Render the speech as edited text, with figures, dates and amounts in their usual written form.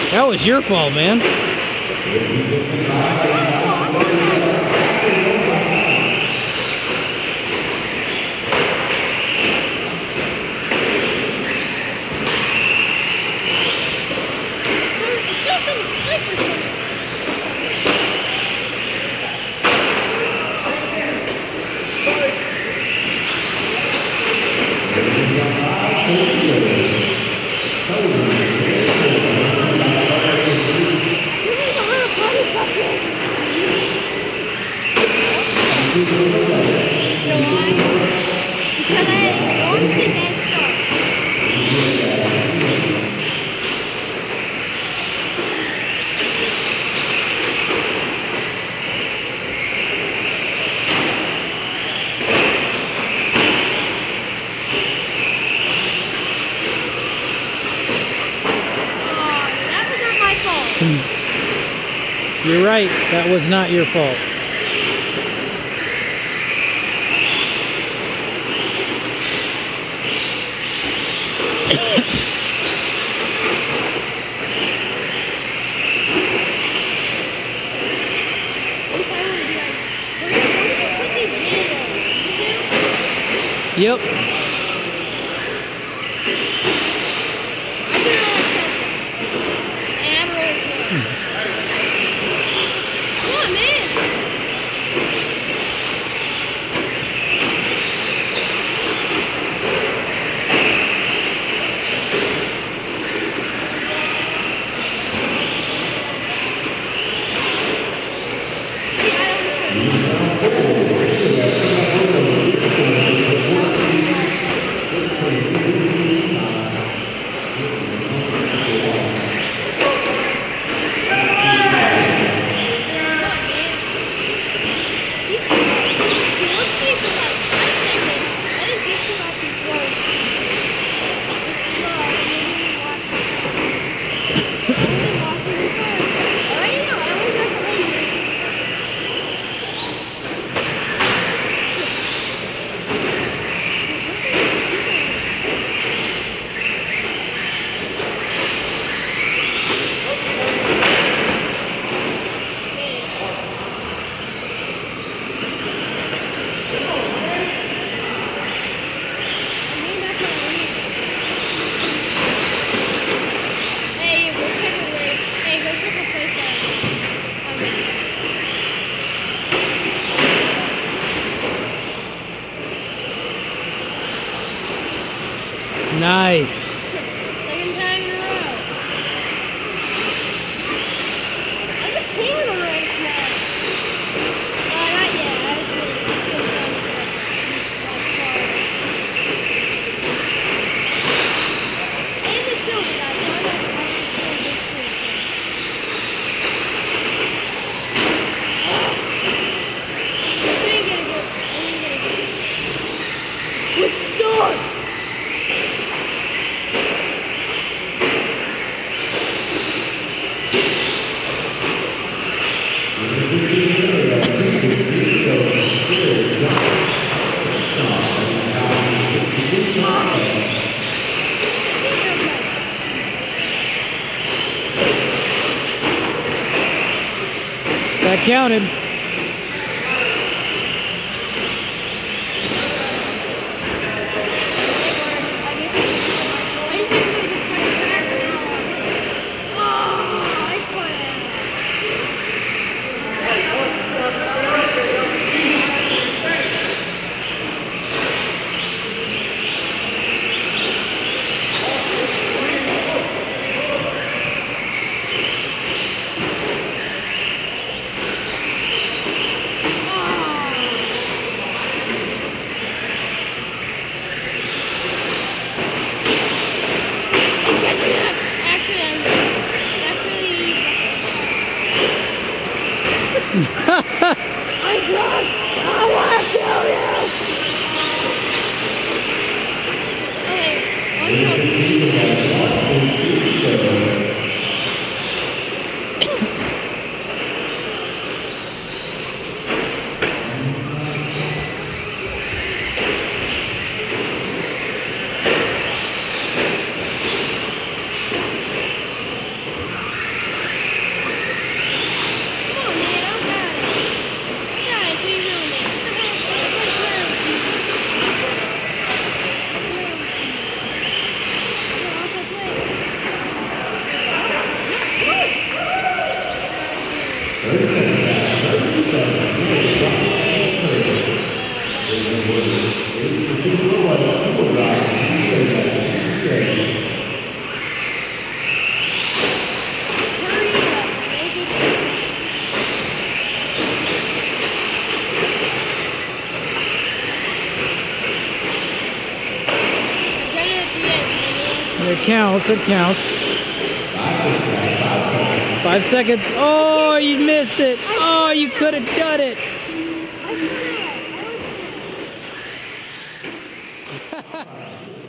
That was your fault, man. You're right, that was not your fault. Yep. Nice. Second time in a row. I'm the king of the race now. Not yet. I was really and the silver guy, so I'm going to this too. I didn't get a good. Good start. That counted. I want to kill you. counts. It counts. 5 seconds. Oh, you missed it. Oh, you could have done it. I